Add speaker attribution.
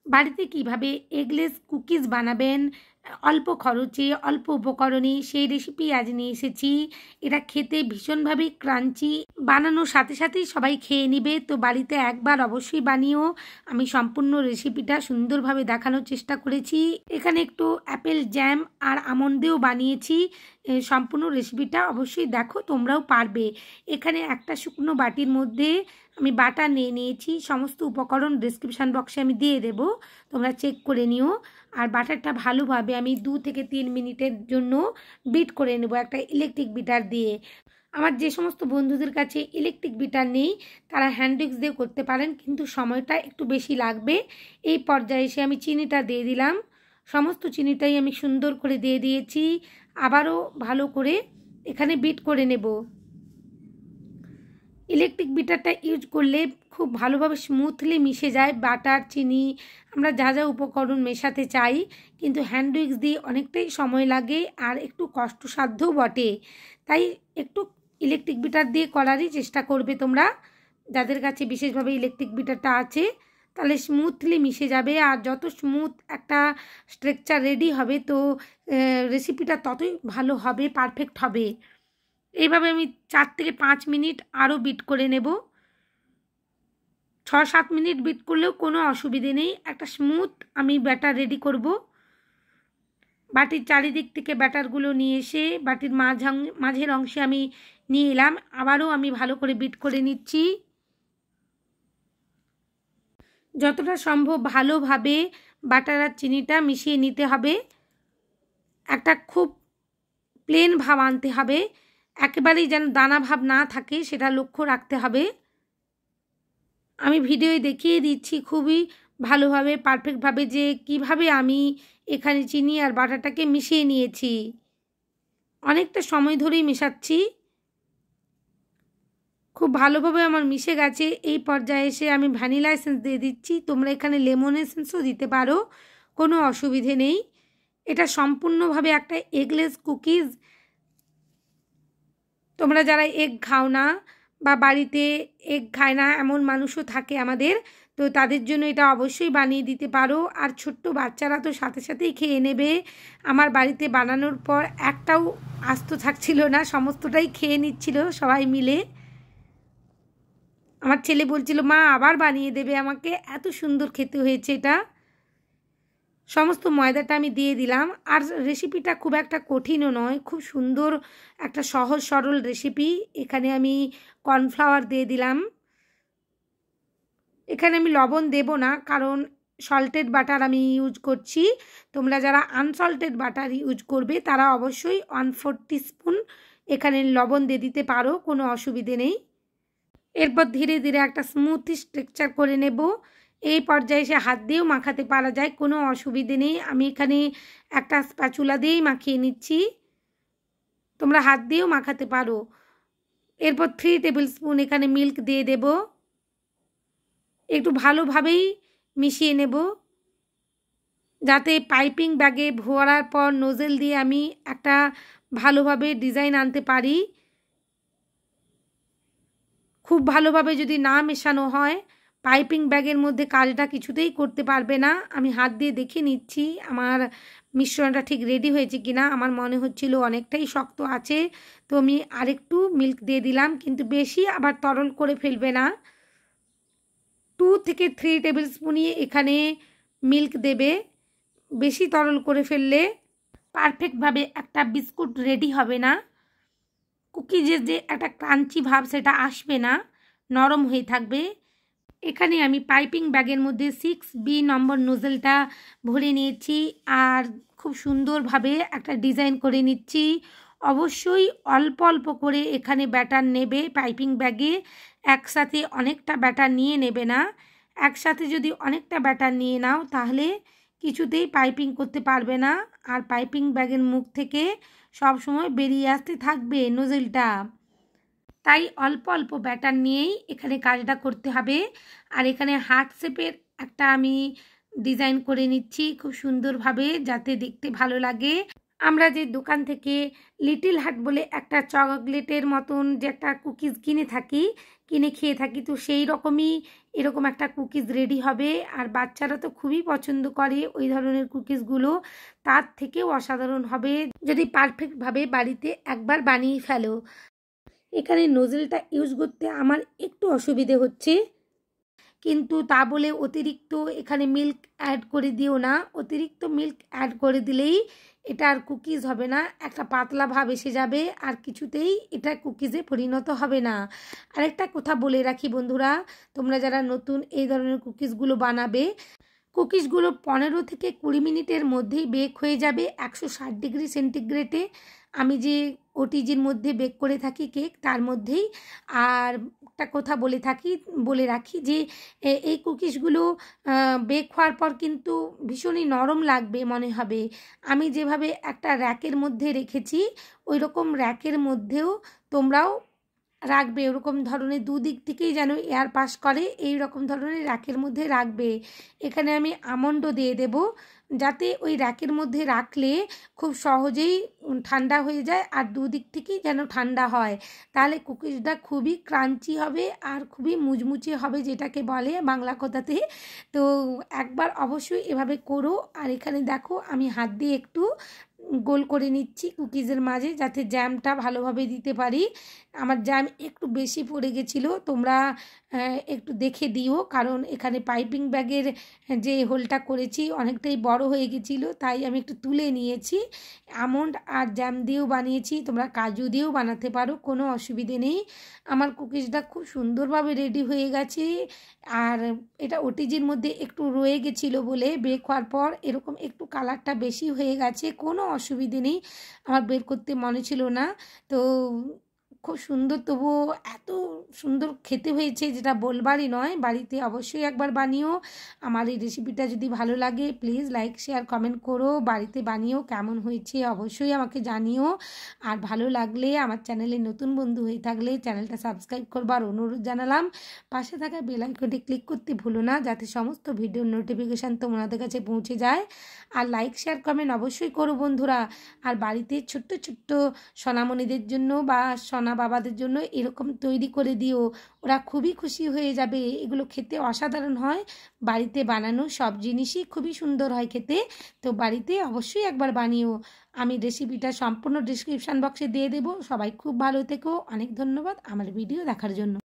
Speaker 1: বাড়িতে কিভাবে eggless cookies বানাবেন অল্প খরচে অল্প উপকরণে সেই রেসিপি আজ নিয়ে এসেছি। এটা খেতে ভীষণভাবে ক্রাঞ্চি, বানানোর সাথে সাথেই সবাই খেয়ে নেবে। তো বাড়িতে একবার অবশ্যই বানিয়েও আমি সম্পূর্ণ রেসিপিটা সুন্দরভাবে দেখানোর চেষ্টা করেছি। এখানে একটু অ্যাপেল জ্যাম আর আমন্ড দিয়েও বানিয়েছি। সম্পূর্ণ রেসিপিটা অবশ্যই দেখো, তোমরাও পারবে। এখানে একটা শুকনো বাটির মধ্যে আমি বাটার নিয়ে নিয়েছি। সমস্ত উপকরণ ডেসক্রিপশান বক্সে আমি দিয়ে দেব, তোমরা চেক করে নিও। আর বাটারটা ভালোভাবে আমি 2 থেকে 3 মিনিটের জন্য বিট করে নেব একটা ইলেকট্রিক বিটার দিয়ে। আমার যে সমস্ত বন্ধুদের কাছে ইলেকট্রিক বিটার নেই তারা হ্যান্ড উইক্স দিয়ে করতে পারেন, কিন্তু সময়টা একটু বেশি লাগবে। এই পর্যায়ে এসে আমি চিনিটা দিয়ে দিলাম। সমস্ত চিনিটাই আমি সুন্দর করে দিয়ে দিয়েছি। আবারও ভালো করে এখানে বিট করে নেব। ইলেকট্রিক বিটারটা ইউজ করলে খুব ভালোভাবে স্মুথলি মিশে যায় বাটার, চিনি, আমরা যা যা উপকরণ মেশাতে চাই। কিন্তু হ্যান্ড উইক্স দিয়ে অনেকটাই সময় লাগে আর একটু কষ্টসাধ্যও বটে। তাই একটু ইলেকট্রিক বিটার দিয়ে করারই চেষ্টা করবে তোমরা, যাদের কাছে বিশেষভাবে ইলেকট্রিক বিটারটা আছে। তাহলে স্মুথলি মিশে যাবে। আর যত স্মুথ একটা স্ট্রাকচার রেডি হবে তো রেসিপিটা ততই ভালো হবে, পারফেক্ট হবে। এইভাবে আমি 4 থেকে 5 মিনিট আরও বিট করে নেব। 6-7 মিনিট বিট করলেও কোনো অসুবিধে নেই। একটা স্মুথ আমি ব্যাটার রেডি করব। বাটির চারিদিক থেকে ব্যাটারগুলো নিয়ে এসে বাটির মাঝের অংশে আমি নিয়ে এলাম। আবারও আমি ভালো করে বিট করে নিচ্ছি। যতটা সম্ভব ভালোভাবে বাটার আর চিনিটা মিশিয়ে নিতে হবে। একটা খুব প্লেন ভাব আনতে হবে, একেবারেই যেন দানা ভাব না থাকে সেটা লক্ষ্য রাখতে হবে। আমি ভিডিওয় দেখিয়ে দিচ্ছি খুবই ভালোভাবে পারফেক্টভাবে যে কিভাবে আমি এখানে চিনি আর বাটারটাকে মিশিয়ে নিয়েছি। অনেকটা সময় ধরেই মেশাচ্ছি। খুব ভালোভাবে আমার মিশে গেছে। এই পর্যায়ে এসে আমি ভ্যানিলা এসেন্স দিয়ে দিচ্ছি। তোমরা এখানে লেমন এসেন্সও দিতে পারো, কোনো অসুবিধে নেই। এটা সম্পূর্ণভাবে একটা এগলেস কুকিজ। তোমরা যারা এগ খাও না বা বাড়িতে এগ খায় না এমন মানুষও থাকে আমাদের, তো তাদের জন্য এটা অবশ্যই বানিয়ে দিতে পারো। আর ছোট্ট বাচ্চারা তো সাথে সাথেই খেয়ে নেবে। আমার বাড়িতে বানানোর পর একটাও আস্ত থাকছিল না, সমস্তটাই খেয়ে নিচ্ছিল সবাই মিলে। আমার ছেলে বলছিল মা আবার বানিয়ে দেবে আমাকে, এত সুন্দর খেতে হয়েছে এটা। সমস্ত ময়দাটা আমি দিয়ে দিলাম। আর রেসিপিটা খুব একটা কঠিনও নয়, খুব সুন্দর একটা সহজ সরল রেসিপি। এখানে আমি কর্নফ্লাওয়ার দিয়ে দিলাম। এখানে আমি লবণ দেব না, কারণ সল্টেড বাটার আমি ইউজ করছি। তোমরা যারা আনসল্টেড বাটার ইউজ করবে তারা অবশ্যই 1/4 টিস্পুন এখানে লবণ দিয়ে দিতে পারো, কোনো অসুবিধে নেই। এরপর ধীরে ধীরে একটা স্মুথ স্ট্রাকচার করে নেব। এই পর্যায়ে এসে হাত দিয়েও মাখাতে পারা যায়, কোনো অসুবিধে নেই। আমি এখানে একটা স্প্যাচুলা দিয়েই মাখিয়ে নিচ্ছি, তোমরা হাত দিয়েও মাখাতে পারো। এরপর 3 টেবিল স্পুন এখানে মিল্ক দিয়ে দেব। একটু ভালোভাবেই মিশিয়ে নেব, যাতে পাইপিং ব্যাগে ভরার পর নোজেল দিয়ে আমি একটা ভালোভাবে ডিজাইন আনতে পারি। খুব ভালোভাবে যদি না মেশানো হয় পাইপিং ব্যাগের মধ্যে কাজটা কিছুতেই করতে পারবে না। আমি হাত দিয়ে দেখে নিচ্ছি আমার মিশ্রণটা ঠিক রেডি হয়েছে কিনা। আমার মনে হচ্ছিল অনেকটাই শক্ত আছে, তো আমি আরেকটু মিল্ক দিয়ে দিলাম, কিন্তু বেশি আবার তরল করে ফেলবে না। 2 থেকে 3 টেবিল স্পুনই এখানে মিল্ক দেবে। বেশি তরল করে ফেললে পারফেক্টভাবে একটা বিস্কুট রেডি হবে না। কুকিজের যে একটা ক্রাঞ্চি ভাব সেটা আসবে না, নরম হয়ে থাকবে। এখানে আমি পাইপিং ব্যাগের মধ্যে 6B নম্বর নোজেলটা ভরে নিয়েছি আর খুব সুন্দরভাবে একটা ডিজাইন করে নিচ্ছি। অবশ্যই অল্প অল্প করে এখানে ব্যাটার নেবে পাইপিং ব্যাগে, একসাথে অনেকটা ব্যাটার নিয়ে নেবে না। একসাথে যদি অনেকটা ব্যাটার নিয়ে নাও তাহলে কিছুতেই পাইপিং করতে পারবে না, আর পাইপিং ব্যাগের মুখ থেকে সব সময় বেরিয়ে আসতে থাকবে নোজেলটা। তাই অল্প অল্প ব্যাটার নিয়েই এখানে কাজটা করতে হবে। আর এখানে হার্ট শেপের একটা আমি ডিজাইন করে নিচ্ছি খুব সুন্দরভাবে, যাতে দেখতে ভালো লাগে। আমরা যে দোকান থেকে লিটল হার্ট বলে একটা চকলেটের মতন যে একটা কুকিজ কিনে খেয়ে থাকি, তো সেই রকমই এরকম একটা কুকিজ রেডি হবে। আর বাচ্চারা তো খুবই পছন্দ করে ওই ধরনের কুকিজগুলো, তার থেকেও অসাধারণ হবে যদি পারফেক্টভাবে বাড়িতে একবার বানিয়ে ফেলো। এখানে নোজেলটা ইউজ করতে আমার একটু অসুবিধে হচ্ছে, কিন্তু তা বলে অতিরিক্ত এখানে মিল্ক অ্যাড করে দিও না। অতিরিক্ত মিল্ক অ্যাড করে দিলেই এটা আর কুকিজ হবে না, একটা পাতলা ভাব এসে যাবে, আর কিছুতেই এটা কুকিজে পরিণত হবে না। আরেকটা কথা বলে রাখি বন্ধুরা, তোমরা যারা নতুন এই ধরনের কুকিজগুলো বানাবে, কুকিজগুলো 15 থেকে 20 মিনিটের মধ্যেই বেক হয়ে যাবে 160 ডিগ্রি সেন্টিগ্রেডে। আমি যে ওটিজির মধ্যে বেক করে থাকি কেক, তার মধ্যেই। আর একটা কথা বলে রাখি যে এই কুকিজগুলো বেক হওয়ার পর কিন্তু ভীষণই নরম লাগবে মনে হবে। আমি যেভাবে একটা র্যাকের মধ্যে রেখেছি, ওই রকম র্যাকের মধ্যেও তোমরাও রাখবে, ওরকম ধরনের দুদিক থেকেই যেন এয়ার পাস করে এই রকম ধরনের র্যাকের মধ্যে রাখবে। এখানে আমি আমন্ডও দিয়ে দেব, যাতে ওই র্যাকের মধ্যে রাখলে খুব সহজেই ঠান্ডা হয়ে যায়, আর দুদিক থেকেই যেন ঠান্ডা হয়। তাহলে কুকিজটা খুবই ক্রাঞ্চি হবে আর খুবই মুচমুচে হবে, যেটাকে বলে বাংলা কথাতে। তো একবার অবশ্যই এভাবে করো। আর এখানে দেখো আমি হাত দিয়ে একটু গোল করে নিচ্ছি কুকিজের মাঝে, যাতে জ্যামটা ভালোভাবে দিতে পারি। আমার জ্যাম একটু বেশি পড়ে গেছিলো, তোমরা একটু দেখে দিও, কারণ এখানে পাইপিং ব্যাগের যে হোলটা করেছি অনেকটাই বড় হয়ে গেছিলো, তাই আমি একটু তুলে নিয়েছি। আমন্ড আর জ্যাম দিয়েও বানিয়েছি, তোমরা কাজু দিয়েও বানাতে পারো, কোনো অসুবিধে নেই। আমার কুকিজটা খুব সুন্দরভাবে রেডি হয়ে গেছে। আর এটা ওটিজির মধ্যে একটু রয়ে গেছিলো বলে বেক হওয়ার পর এরকম একটু কালারটা বেশি হয়ে গেছে, কোনো অসুবিধে নেই, আমার বের করতে মনে ছিল না। তো খুব সুন্দর, তবুও এত সুন্দর খেতে হয়েছে যেটা বলবারই নয়। বাড়িতে অবশ্যই একবার বানিও। আমার এই রেসিপিটা যদি ভালো লাগে প্লিজ লাইক শেয়ার কমেন্ট করো, বাড়িতে বানিও, কেমন হয়েছে অবশ্যই আমাকে জানিও। আর ভালো লাগলে আমার চ্যানেলে নতুন বন্ধু হয়ে থাকলে চ্যানেলটা সাবস্ক্রাইব করবার অনুরোধ জানালাম। পাশে থাকা বেল আইকনটি ক্লিক করতে ভুলো না, যাতে সমস্ত ভিডিওর নোটিফিকেশান তোমাদের কাছে পৌঁছে যায়। আর লাইক শেয়ার কমেন্ট অবশ্যই করো বন্ধুরা। আর বাড়িতে ছোট্ট ছোট্ট সোনামণিদের জন্য বা সোনা বাবাদের জন্য এরকম তৈরি করে দিও, ওরা খুবই খুশি হয়ে যাবে। এগুলো খেতে অসাধারণ হয়, বাড়িতে বানানো সব জিনিসই খুবই সুন্দর হয় খেতে। তো বাড়িতে অবশ্যই একবার বানিও। আমি রেসিপিটা সম্পূর্ণ ডিসক্রিপশান বক্সে দিয়ে দেবো। সবাই খুব ভালো থেকো, অনেক ধন্যবাদ আমার ভিডিও দেখার জন্য।